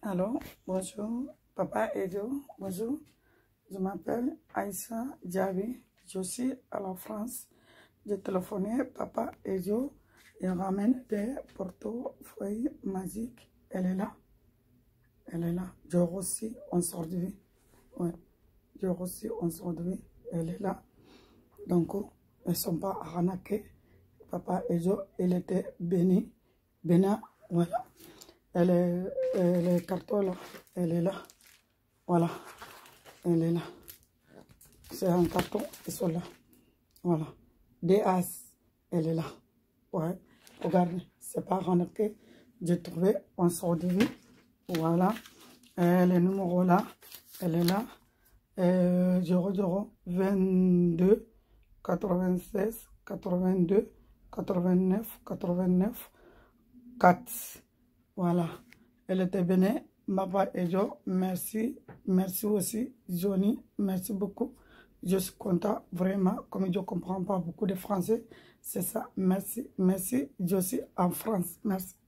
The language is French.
Allô, bonjour, papa Edo, bonjour. Je m'appelle Aïssa Diaby, je suis à la France. J'ai téléphoné papa Edo, il ramène des portefeuilles magiques. Elle est là, elle est là. J'ai reçu aujourd'hui, ouais, j'ai reçu aujourd'hui, elle est là. Donc, elles ne sont pas arnaquées. Papa Edo, il était béni, bénin, voilà. Elle est carton là, elle est là. Voilà, elle est là. C'est un carton, ils sont là. Voilà. Des as, elle est là. Ouais, regardez, c'est pas remarqué. J'ai trouvé un aujourd'hui. Voilà. Et le numéro là, elle est là. 00 22 96 82 89 89 4. Voilà. Elle était bénie. Papa et Jo, merci. Merci aussi, Johnny. Merci beaucoup. Je suis content, vraiment. Comme je ne comprends pas beaucoup de français, c'est ça. Merci. Merci. Je suis en France. Merci.